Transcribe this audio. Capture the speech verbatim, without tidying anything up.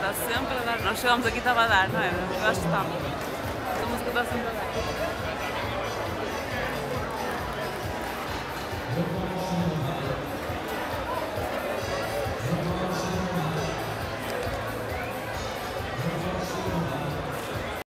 está sempre a dar. Nós chegámos aqui e estava a dar, não é? Eu acho que está. Esta música está sempre a dar.